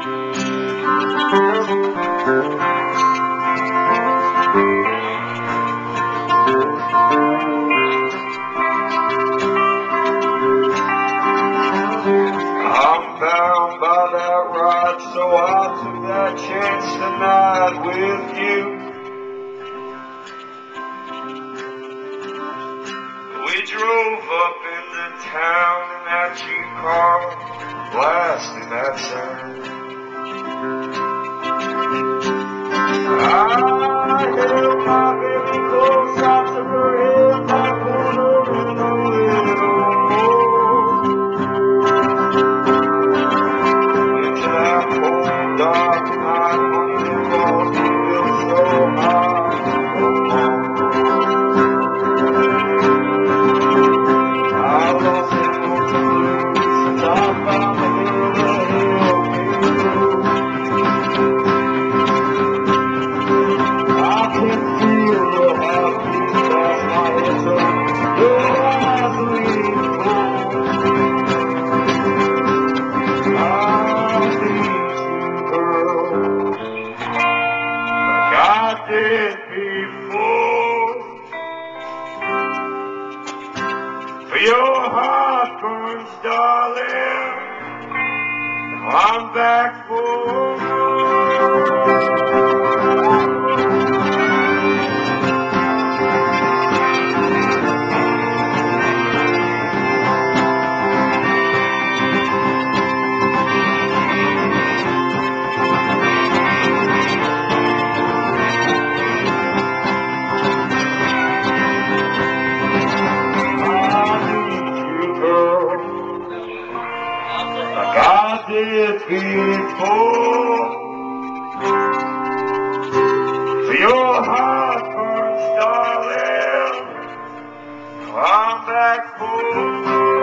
I'm bound by that ride, so I took that chance tonight with you. We drove up into town in that cheap car, blasting that sound. I held my baby close, I took her head back on her in a little more. Into that cold dark night, honey, the walls feel so high. I lost it for the blues, and I found the girl that helped me through. I can feel your heartbeat past my head, so your eyes lean cold. I need you, girl, like I did before. For your heart burns, darling, I'm back for more. Like I did before. For your heart burns, darling, I'm back for more.